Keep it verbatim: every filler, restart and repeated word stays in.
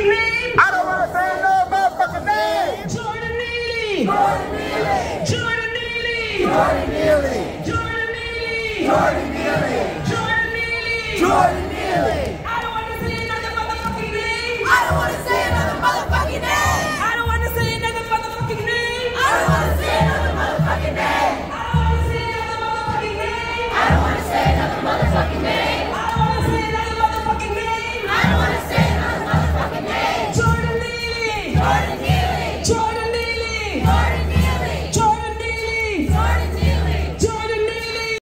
motherfucking name. I don't want to say no motherfucking name. Jordan Neely. Jordan Neely. Jordan Neely. Jordan Neely. Jordan Neely. Jordan Neely. Jordan Neely. Jordan Neely.